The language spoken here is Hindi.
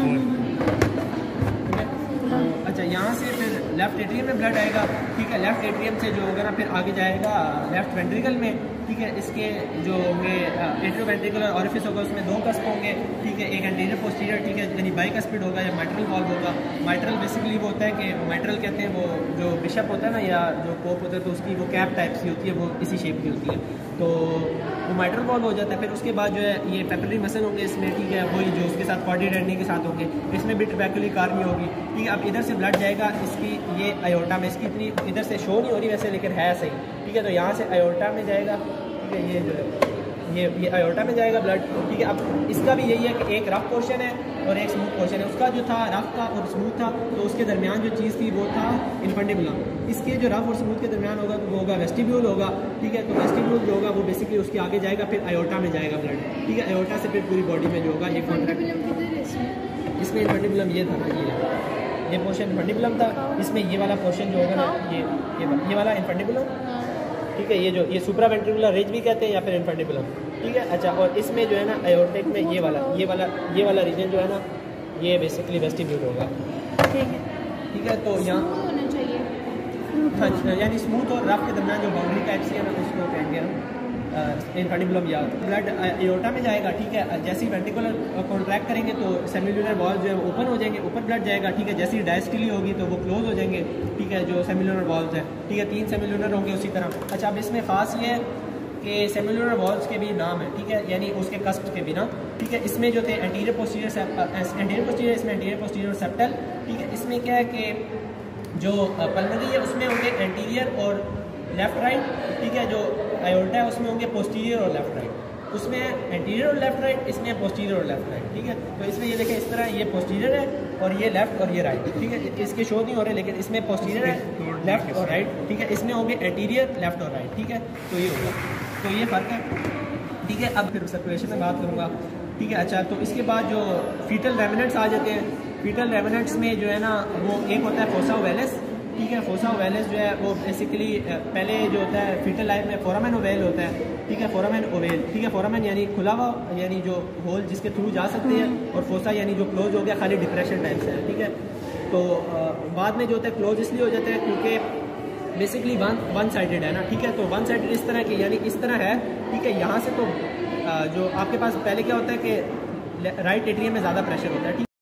अच्छा, यहाँ से फिर लेफ्ट एट्रियम में ब्लड आएगा, ठीक है। लेफ्ट एट्रियम से जो होगा ना फिर आगे जाएगा लेफ्ट वेंट्रिकल में, ठीक है। इसके जो होंगे एट्रियो वेंट्रिकुलर ऑरिफिस होगा, उसमें 2 कस्प होंगे, ठीक है। एक एंटीरियर पोस्टीरियर, ठीक है, यानी बाइकस्पिड होगा या माइट्रल वॉल्व होगा। माइट्रल बेसिकली वो होता है कि माइट्रल कहते हैं वो जो बिशप होता है ना या जो पोप होता है, तो उसकी वो कैप टाइप सी होती है, वो इसी शेप की होती है, तो वो माइट्रल वॉल्व हो जाता है। फिर उसके बाद जो है ये पेपिलरी मसल होंगे इसमें, ठीक है, वही जो उसके साथ कॉर्डिडेंडी के साथ होंगे, इसमें भी ट्रैबेकुलर कार्नी होगी, ठीक है। अब इधर से ब्लड जाएगा इसकी ये आयोटा में, इसकी इतनी इधर से शो नहीं हो रही वैसे, लेकिन है सही, ठीक है। तो यहाँ से आयोटा में जाएगा, ठीक है, ये जो है ये आयोटा में जाएगा ब्लड, ठीक है। अब इसका भी यही है कि एक रफ पोर्शन है और एक स्मूथ पोर्शन है। उसका जो था रफ था और स्मूथ था, तो उसके दरमियान जो चीज़ थी वो था इन्फंडिबुलम। इसके जो रफ और स्मूथ के दरमियान होगा तो वो होगा वेस्टिब्यूल होगा, ठीक है। तो वेस्टिब्यूल जो होगा वो बेसिकली उसके आगे जाएगा, फिर आयोटा में जाएगा ब्लड, ठीक है। आयोटा से फिर पूरी बॉडी में जो होगा ये कॉन्ट्रैक्ट, इसमें इन्फंडिबुलम ये था ना, ये पोर्शन इन्फंडिबुलम था, इसमें ये वाला पोर्शन जो होगा ना ये वाला इन्फंडिबुलम, ठीक है। ये सुप्रा वेंट्रिकुलर रिज भी कहते हैं या फिर इन्फंडिबुलम, ठीक है। अच्छा, और इसमें जो है ना आयोर्टिक में ये वाला रीजन जो है ना ये बेसिकली वेस्टिब्यूल होगा, ठीक है। तो यहाँ यानी स्मूथ और रफ के दरमियान जो बाउंड्री टाइप से है ना उसको कहेंगे हम इन्फंडिबुलम या ब्लड एओर्टा में जाएगा, ठीक है। जैसे ही वेंट्रिकुलर कॉन्ट्रैक्ट करेंगे तो सेमिलुलर वॉल्व जो है वो ओपन हो जाएंगे, ऊपर ब्लड जाएगा, ठीक है। जैसे ही डायस्टली होगी तो वो क्लोज हो जाएंगे, ठीक है, जो सेमिलुलर वॉल्व है, ठीक है। 3 सेमिलुलर होंगे उसी तरह। अच्छा, अब इसमें खास ये है कि सेमिलुलर वॉल्व्स के भी नाम है, ठीक है, यानी उसके कस्प के बिना, ठीक है। इसमें जो थे एंटीरियर पोस्टीरियर, इसमें एंटीरियर पोस्टीरियर सेप्टल, ठीक है। इसमें क्या है कि जो पल्मोनरी है उसमें होंगे एंटीरियर और लेफ्ट राइट, ठीक है। जो आयोर्टा है उसमें होंगे पोस्टीरियर और लेफ्ट राइट, उसमें एंटीरियर और लेफ्ट राइट, इसमें पोस्टीरियर और लेफ्ट राइट, ठीक है। तो इसमें ये देखें इस तरह ये पोस्टीरियर है और ये लेफ्ट और ये राइट, ठीक है। इसके शो नहीं हो रहे लेकिन इसमें पोस्टीरियर है लेफ्ट और राइट, ठीक है। इसमें होंगे एंटीरियर लेफ्ट और राइट, ठीक है। तो ये होगा, तो ये फ़र्क है, ठीक है। अब फिर सर्कुलेशन में बात करूँगा, ठीक है। अच्छा, तो इसके बाद जो फीटल रेमिनेंट्स आ जाते हैं। फीटल रेमिनेंट्स में जो है ना वो एक होता है फोसा ओवेलिस, ठीक है। फोसा ओवेलिस जो है वो बेसिकली पहले जो होता है फीटल लाइफ में फोरामेन ओवेल होता है, ठीक है। फोरामेन ओवेल, ठीक है। फोरामेन यानी खुला हुआ, यानी जो होल जिसके थ्रू जा सकते हैं, और फोसा यानी जो क्लोज हो गया खाली डिप्रेशन टाइप से है, ठीक है। तो बाद में जो होता है क्लोज इसलिए हो जाता है क्योंकि बेसिकली वन साइडेड है ना, ठीक है। तो वन साइडेड इस तरह की यानी इस तरह है, ठीक है। यहाँ से तो जो आपके पास पहले क्या होता है कि राइट एट्रियम में ज़्यादा प्रेशर होता है, ठीक है।